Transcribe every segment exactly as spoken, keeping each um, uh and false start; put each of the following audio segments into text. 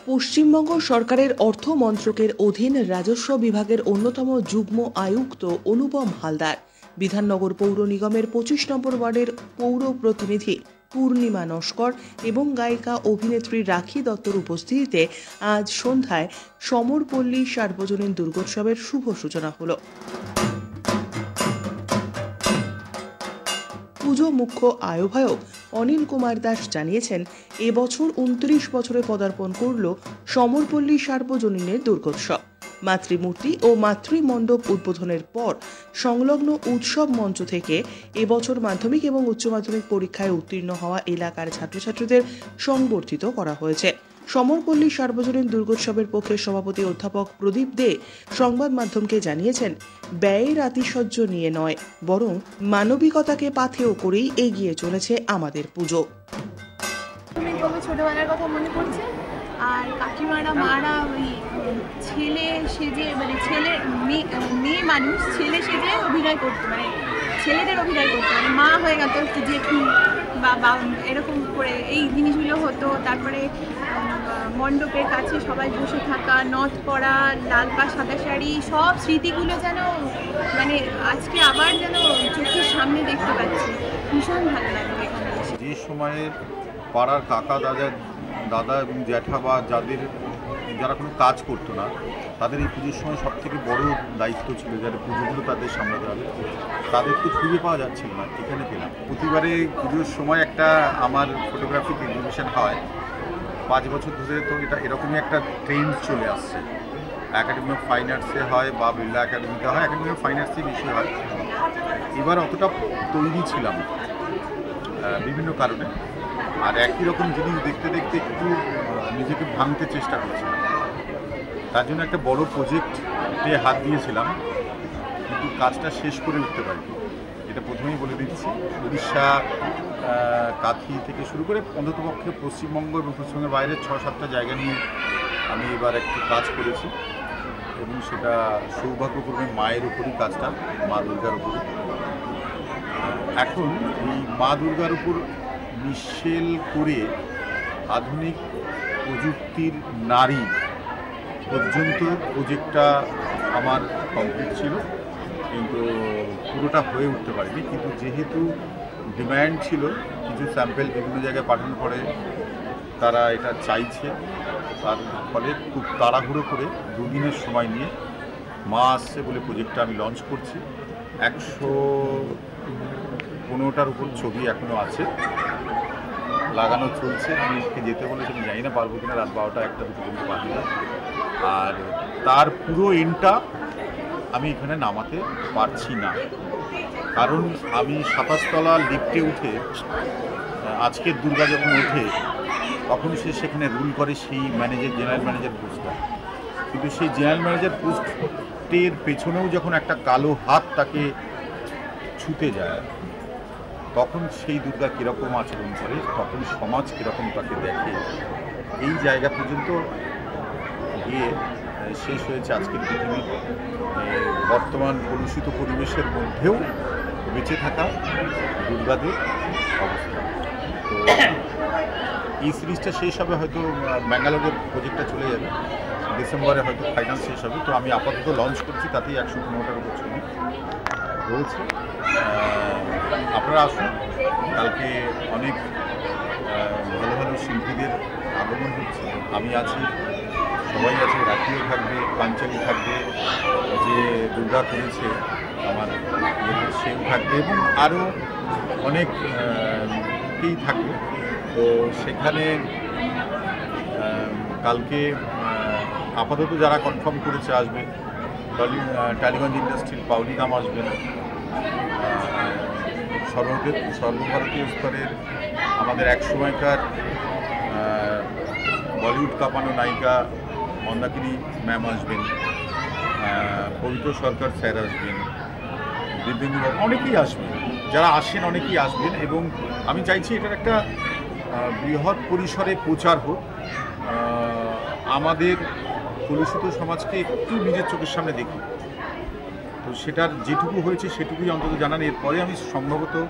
পশ্চিমবঙ্গ সরকারের অর্থ মন্ত্রকের অধীন রাজস্ব বিভাগের অন্যতম যুগ্ম আয়ুক্ত অনুপম হালদার, বিধাননগর পৌর নিগমের পঁচিশ নম্বর ওয়ার্ডের পৌর প্রতিনিধি পূর্ণিমা নস্কর এবং গায়িকা অভিনেত্রী রাখি দত্তর উপস্থিতিতে আজ সন্ধ্যায় সমরপল্লী সার্বজনীন দুর্গোৎসবের শুভ সূচনা হল। পুজো মুখ্য আহ্বায়ক অনিল কুমার দাস জানিয়েছেন, এবছর উনত্রিশ বছরে পদার্পণ করল সমরপল্লী সার্বজনীনের দুর্গোৎসব। মাতৃমূর্তি ও মাতৃমণ্ডপ উদ্বোধনের পর সংলগ্ন উৎসব মঞ্চ থেকে এবছর মাধ্যমিক এবং উচ্চ মাধ্যমিক পরীক্ষায় উত্তীর্ণ হওয়া এলাকার ছাত্রছাত্রীদের সংবর্ধিত করা হয়েছে। সমরপল্লী সার্বজনীন দুর্গোৎসবের পক্ষে সভাপতি অধ্যাপক প্রদীপ দে সংবাদ মাধ্যমকে জানিয়েছেন, ব্যয়ের আতিশয্য নিয়ে নয়, বরং মানবিকতাকে পাথেয় করেই এগিয়ে চলেছে আমাদের পুজো। ছোটবেলার কথা মনে পড়ছে, আর কাকিমারা মারা ওই ছেলে সেজে মানে ছেলে মেয়ে মানুষ ছেলে সেজে অভিনয় করতো, মানে ছেলেদের অভিনয় করতো, মানে মা হয়ে গেত জেঠু বা এরকম করে এই জিনিসগুলো হতো। তারপরে মণ্ডপের কাছে সবাই বসে থাকা, নথ পরা, লাল পা সাদা শাড়ি, সব স্মৃতিগুলো যেন মানে আজকে আবার যেন চোখের সামনে দেখতে পাচ্ছি। ভীষণ ভালো লাগবে এখানে এসে। যে সময়ে পাড়ার কাকা দাদা দাদা এবং জ্যাঠা বা যাদের যারা কোনো কাজ করতো না, তাদের এই পুজোর সময় সব থেকে বড় দায়িত্ব ছিল, যারা পুজোগুলো তাদের সামলাতে হবে, তাদের তো খুঁজে পাওয়া যাচ্ছিল না। এখানে পেলাম। প্রতিবারে পুজোর সময় একটা আমার ফটোগ্রাফিক এক্সিবিশন হয়, পাঁচ বছর ধরে তো এটা এরকমই একটা ট্রেন্ড চলে আসছে। একাডেমি অফ ফাইন আর্টসে হয় বা বিড়লা একাডেমিতে হয়, একাডেমি অফ ফাইন আর্টসে বেশি হয়। এবার অতটা তৈরি ছিলাম বিভিন্ন কারণে, আর একই রকম জিনিস দেখতে দেখতে একটু নিজেকে ভাঙতে চেষ্টা করছিলাম। তার জন্য একটা বড় প্রজেক্টে হাত দিয়েছিলাম, কিন্তু কাজটা শেষ করে উঠতে পারিনি। এটা প্রথমেই বলে দিচ্ছি, উড়িষ্যা কাথি থেকে শুরু করে অন্ততপক্ষে পশ্চিমবঙ্গ এবং পশ্চিমবঙ্গের বাইরে ছ সাতটা জায়গা নিয়ে আমি এবার একটু কাজ করেছি, এবং সেটা সৌভাগ্যক্রমে মায়ের উপরই কাজটা, মা দুর্গার উপর। এখন এই মা দুর্গার উপর মিশেল করে আধুনিক প্রযুক্তির নারী পর্যন্ত প্রজেক্টটা আমার কমপ্লিট ছিল, কিন্তু পুরোটা হয়ে উঠতে পারিনি। কিন্তু যেহেতু ডিম্যান্ড ছিল, কিছু স্যাম্পেল বিভিন্ন জায়গায় পাঠানোর পরে তারা এটা চাইছে, তার ফলে খুব তাড়াহুড়ো করে দুদিনের সময় নিয়ে মা আসছে বলে প্রজেক্টটা আমি লঞ্চ করছি। একশো পনেরোটার উপর ছবি এখনও আছে, লাগানো চলছে। আমি যেতে বলেছি, আমি জানি না পারবো কিনা, রাত বারোটা একটা দুটো পর্যন্ত পারবো না। আর তার পুরো এন্ডটা আমি এখানে নামাতে পারছি না, কারণ আমি সাতাশতলা লিফটে উঠে আজকের দুর্গা যখন ওঠে তখন সে সেখানে রুল করে সেই ম্যানেজার জেনারেল ম্যানেজার পোস্টটা, কিন্তু সেই জেনারেল ম্যানেজার পোস্টের পেছনেও যখন একটা কালো হাত তাকে ছুতে যায়, তখন সেই দুর্গা কীরকম আচরণ করে, তখন সমাজ কীরকম তাকে দেখে, এই জায়গা পর্যন্ত গিয়ে শেষ হয়েছে আজকের পৃথিবীর বর্তমান কলুষিত পরিবেশের মধ্যেও বেঁচে থাকা দুর্গাদের অবস্থা। তো এই সিরিজটা শেষ হবে, হয়তো ব্যাঙ্গালোরের প্রজেক্টটা চলে যাবে, ডিসেম্বরে হয়তো ফাইনাল শেষ হবে। তো আমি আপাতত লঞ্চ করছি, তাতেই একশো পনেরোটার উপর ছবি রয়েছে। আপনারা আসুন, কালকে অনেক ভালো ভালো শিল্পীদের আগমন হচ্ছে, আমি আছি, সবাই আছে, রাখিও থাকবে, পাঞ্চালি থাকবে, যে দুর্গা করেছে আমার সেও থাকবে, এবং আরও অনেকেই থাকবে। তো সেখানে কালকে আপাতত যারা কনফার্ম করেছে আসবে, টলি টালিগঞ্জ ইন্ডাস্ট্রির পাউলিনাম আসবেন, সর্বদেব সর্বভারতীয় স্তরের আমাদের এক সময়কার বলিউড কাঁপানো নায়িকা মন্দাকিনী ম্যাম আসবেন, পবিত্র সরকার স্যার আসবেন, দিব্যেন্দুবাবু, অনেকেই আসবেন। যারা আসেন অনেকেই আসবেন, এবং আমি চাইছি এটার একটা বৃহৎ পরিসরে প্রচার হোক, আমাদের কলুষিত সমাজকে একটু নিজের চোখের সামনে দেখি। তো সেটার যেটুকু হয়েছে সেটুকুই অন্তত জানান। এরপরে আমি সম্ভবত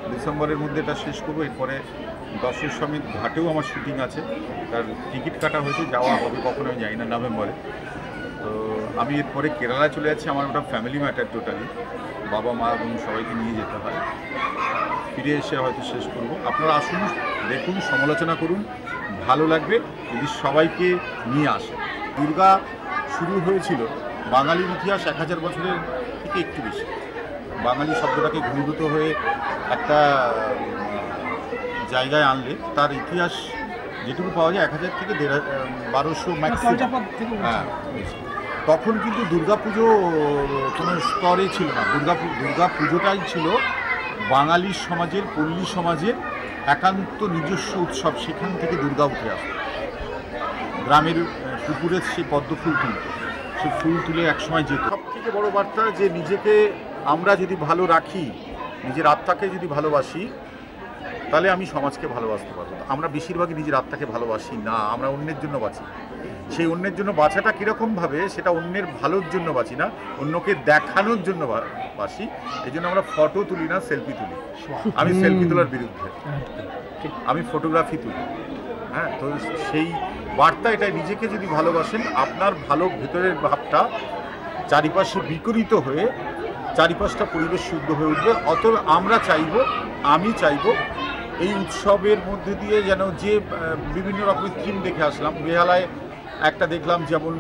ডিসেম্বরের মধ্যে এটা শেষ করবো। এরপরে দশের সমিত ঘাটেও আমার শুটিং আছে, তার টিকিট কাটা হয়েছে, যাওয়া হবে কখনো আমি যাই না নভেম্বরে। তো আমি এরপরে কেরালায় চলে যাচ্ছি, আমার ওটা ফ্যামিলি ম্যাটার টোটালি, বাবা মা এবং সবাইকে নিয়ে যেতে হয়। ফিরে এসে হয়তো শেষ করব। আপনারা আসুন, দেখুন, সমালোচনা করুন, ভালো লাগবে যদি সবাইকে নিয়ে আসে। দুর্গা শুরু হয়েছিল বাঙালির ইতিহাস এক হাজার বছরের থেকে একটু বেশি। বাঙালি শব্দটাকে ঘনীভূত হয়ে একটা জায়গায় আনলে তার ইতিহাস যেটুকু পাওয়া যায় এক হাজার থেকে দেড় বারোশো ম্যাক্সিমাম। হ্যাঁ, তখন কিন্তু দুর্গাপুজো কোনো স্তরে ছিল না। দুর্গা দুর্গা পুজোটাই ছিল বাঙালি সমাজের, পল্লী সমাজের একান্ত নিজস্ব উৎসব। সেখান থেকে দুর্গা উঠে আসে। গ্রামের পুকুরের সেই পদ্ম ফুল তুলত, সে ফুল তুলে একসময় যেত। সব থেকে বড় বার্তা যে নিজেকে আমরা যদি ভালো রাখি, নিজের আত্মাকে যদি ভালোবাসি, তাহলে আমি সমাজকে ভালোবাসতে পারবো। আমরা বেশিরভাগই নিজের আত্মাকে ভালোবাসি না, আমরা অন্যের জন্য বাঁচি। সেই অন্যের জন্য বাঁচাটা কীরকমভাবে, সেটা অন্যের ভালোর জন্য বাঁচি না, অন্যকে দেখানোর জন্য বাসি। এই জন্য আমরা ফটো তুলি না, সেলফি তুলি। আমি সেলফি তোলার বিরুদ্ধে, আমি ফটোগ্রাফি তুলি। হ্যাঁ, তো সেই বার্তা এটাই, নিজেকে যদি ভালোবাসেন, আপনার ভালো ভেতরের ভাবটা চারিপাশে বিকরিত হয়ে চারিপাশটা পরিবেশ শুদ্ধ হয়ে উঠবে। অত আমরা চাইব, আমি চাইব এই উৎসবের মধ্যে দিয়ে যেন যে বিভিন্ন রকমের থিম দেখে আসলাম। বেহালায় একটা দেখলাম, যেমন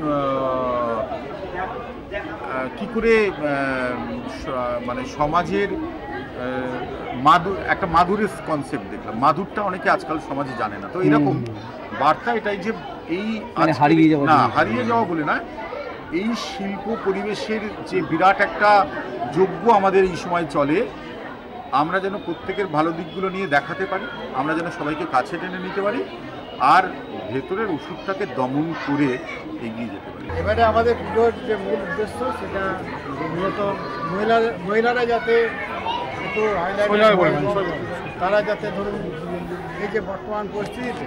কী করে মানে সমাজের মাদুর, একটা মাদুরের কনসেপ্ট দেখলাম। মাদুরটা অনেকে আজকাল সমাজে জানে না। তো এরকম বার্তা এটাই যে এই হারিয়ে যাওয়া না, হারিয়ে যাওয়া বলে না, এই শিল্প পরিবেশের যে বিরাট একটা যজ্ঞ আমাদের এই সময় চলে, আমরা যেন প্রত্যেকের ভালো দিকগুলো নিয়ে দেখাতে পারি, আমরা যেন সবাইকে কাছে টেনে নিতে পারি, আর ভেতরের ওষুধটাকে দমন করে এগিয়ে যেতে পারি। এবারে আমাদের পুজোর যে মূল উদ্দেশ্য, সেটা মূলত মহিলা মহিলারা যাতে একটু হাইলাইট, তারা যাতে ধরুন এই যে বর্তমান পরিস্থিতিতে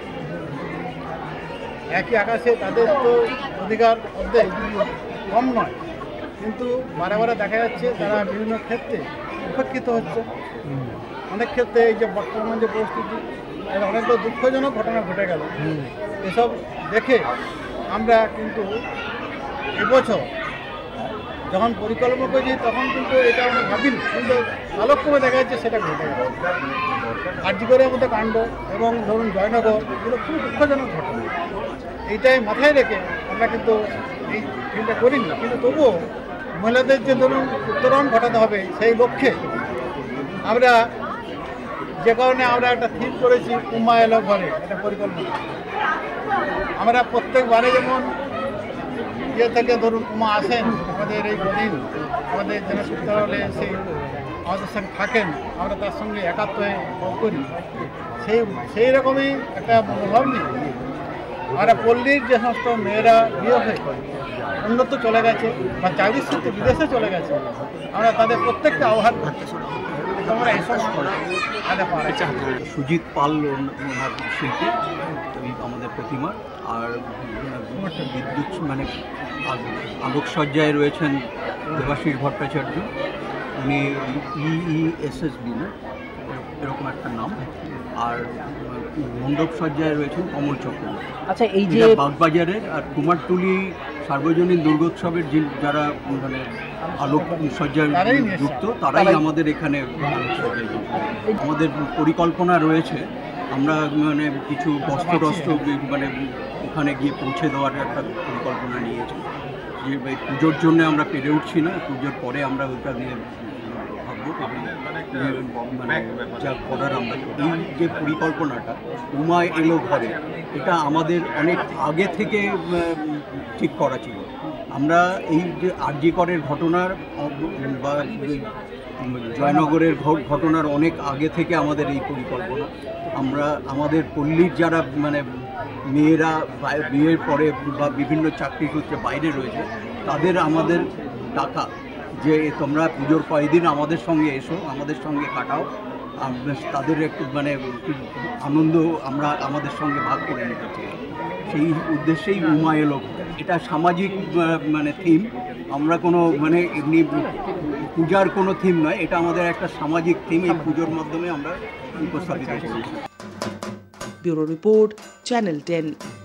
একই আকাশে তাদের তো অধিকার অর্ধেক কম নয়, কিন্তু বারে বারে দেখা যাচ্ছে তারা বিভিন্ন ক্ষেত্রে উপেক্ষিত হচ্ছে। অনেক ক্ষেত্রে এই যে বর্তমান যে পরিস্থিতি, অনেকটা দুঃখজনক ঘটনা ঘটে গেল। এসব দেখে আমরা কিন্তু এবছর যখন পরিকল্পনা করেছি, তখন কিন্তু এটা আমরা ভাবিনি, কিন্তু আলোকক্রমে দেখা যাচ্ছে সেটা ঘটে গেল। আরজিকরের মধ্যে কাণ্ড এবং ধরুন জয়নগর, এগুলো খুব দুঃখজনক ঘটনা। এইটাই মাথায় রেখে আমরা কিন্তু এই ফিল্মটা করিনি, কিন্তু তবুও মহিলাদের যে ধরুন উত্তরণ ঘটাতে হবে, সেই লক্ষ্যে আমরা যে কারণে আমরা একটা থিম করেছি, উমা এলো ঘরে, একটা পরিকল্পনা। আমরা প্রত্যেকবারে যেমন ইয়ে থেকে ধরুন উমা আসেন আমাদের এই কদিন, আমাদের জনসূত্রালয়ে এসে আমাদের সঙ্গে থাকেন, আমরা তার সঙ্গে একাত্ম হয়ে ভোগ করি। সেই সেই রকমই একটা মনোভাব নিয়ে আমরা পল্লীর যে সমস্ত মেয়েরা বিয়ে হয়ে উন্নত চলে গেছে বা চাকরির সূত্রে বিদেশে চলে গেছে, আমরা তাদের প্রত্যেককে আহ্বান করতে শুরু করি। আমরা এসব সুজিত পাল ওনার শিল্পী, আমাদের প্রতিমা, আর বিদ্যুৎ মানে আলোকসজ্জায় রয়েছেন দেবাশিস ভট্টাচার্য, উনি ইইএসএসবি না এরকম একটা নাম, আর মণ্ডপ সজ্জায় রয়েছেন কমল চক্রবর্তী। আচ্ছা, এই যে বাগবাজারের আর কুমারটুলি সার্বজনীন দুর্গোৎসবের যে যারা মানে আলোক সজ্জায় যুক্ত, তারাই আমাদের এখানে আলোকসজ্জায় যুক্ত। আমাদের পরিকল্পনা রয়েছে, আমরা মানে কিছু বস্ত্র টস্ত্র মানে ওখানে গিয়ে পৌঁছে দেওয়ার একটা পরিকল্পনা নিয়েছি, যে পুজোর জন্য আমরা পেরে উঠছি না, পুজোর পরে আমরা ওইটা নিয়ে ভাববো মানে যা করার আমরা। এই যে পরিকল্পনাটা উমা এলো ঘরে, এটা আমাদের অনেক আগে থেকে ঠিক করা ছিল। আমরা এই যে আরজি করের ঘটনার বা জয়নগরের ঘটনার অনেক আগে থেকে আমাদের এই পরিকল্পনা। আমরা আমাদের পল্লীর যারা মানে মেয়েরা বিয়ের পরে বা বিভিন্ন চাকরি সূত্রে বাইরে রয়েছে, তাদের আমাদের ডাকা যে তোমরা পুজোর কয়েকদিন আমাদের সঙ্গে এসো, আমাদের সঙ্গে কাটাও, তাদের একটু মানে আনন্দ আমরা আমাদের সঙ্গে ভাগ করে নিতে চাই। সেই উদ্দেশ্যেই উমা এলো। এটা সামাজিক মানে থিম, আমরা কোনো মানে এমনি পূজার কোনো থিম নয়, এটা আমাদের একটা সামাজিক থিম। এই পুজোর মাধ্যমে আমরা উপস্থাপিত করি। Bureau report, channel ten.